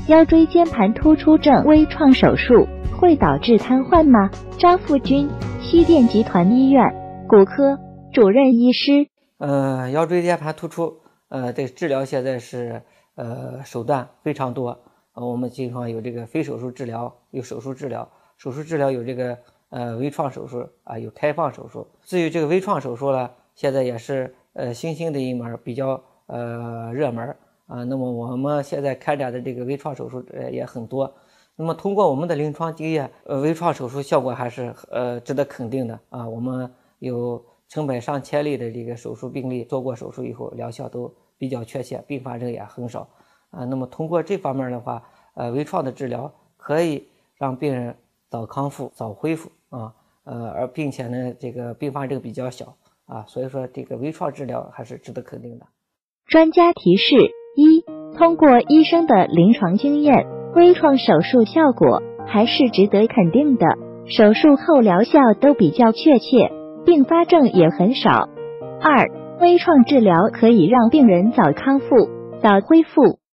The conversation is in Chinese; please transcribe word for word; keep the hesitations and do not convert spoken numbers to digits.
腰椎间盘突出症微创手术会导致瘫痪吗？张富军，西电集团医院骨科主任医师。 呃，腰椎间盘突出，呃，这个治疗现在是呃手段非常多。呃，我们经常有这个非手术治疗，有手术治疗。手术治疗有这个呃微创手术啊，有开放手术。至于这个微创手术呢，现在也是呃新兴的一门比较呃热门啊。那么我们现在开展的这个微创手术呃也很多。那么通过我们的临床经验，呃，微创手术效果还是呃值得肯定的啊。我们有成百上千例的这个手术病例，做过手术以后疗效都比较确切，并发症也很少啊。那么通过这方面的话，呃，微创的治疗可以让病人早康复、早恢复啊，呃，而并且呢，这个并发症比较小啊，所以说这个微创治疗还是值得肯定的。 专家提示：一、通过医生的临床经验，微创手术效果还是值得肯定的，手术后疗效都比较确切，并发症也很少。二、微创治疗可以让病人早康复、早恢复。